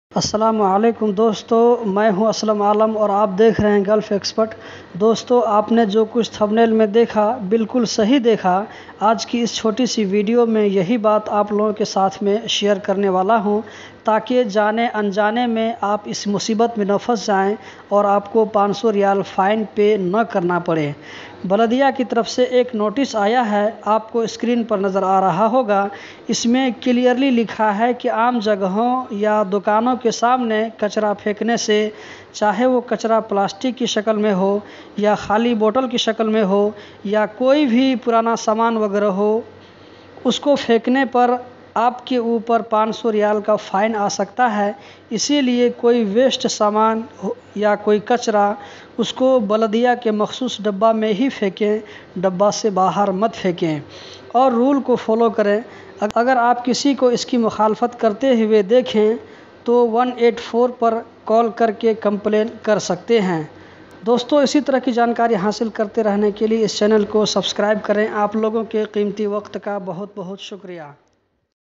السلام علیکم دوستو، میں ہوں اسلم عالم اور آپ دیکھ رہے ہیں گلف ایکسپرٹ۔ دوستو، آپ نے جو کچھ تھمبنیل میں دیکھا بالکل صحیح دیکھا۔ آج کی اس چھوٹی سی ویڈیو میں یہی بات آپ لوگوں کے ساتھ میں شیئر کرنے والا ہوں تاکہ جانے انجانے میں آپ اس مصیبت میں نہ پھنس جائیں اور آپ کو 500 ریال فائن پے نہ کرنا پڑے۔ بلدیہ کی طرف سے ایک نوٹس آیا ہے، آپ کو اسکرین پر نظر آ رہا ہوگا۔ اس میں کلیئرلی لکھا ہے کہ عام جگہوں یا دکانوں کے سامنے کچرا پھینکنے سے، چاہے وہ کچرا پلاسٹک کی شکل میں ہو یا خالی بوتل کی شکل میں ہو یا کوئی بھی پرانا سامان وغیرہ ہو، اس کو پھینکنے پر آپ کے اوپر 500 ریال کا فائن آ سکتا ہے۔ اسی لیے کوئی ویسٹ سامان یا کوئی کچرا اس کو بلدیہ کے مخصوص ڈبہ میں ہی پھینکیں، ڈبہ سے باہر مت پھینکیں اور رول کو فالو کریں۔ اگر آپ کسی کو اس کی مخالفت کرتے ہوئے دیکھیں تو 184 پر کال کر کے کمپلین کر سکتے ہیں۔ دوستو، اسی طرح کی جانکاری حاصل کرتے رہنے کے لیے اس چینل کو سبسکرائب کریں۔ آپ لوگوں کے قیمتی وقت کا بہت بہت شکریہ۔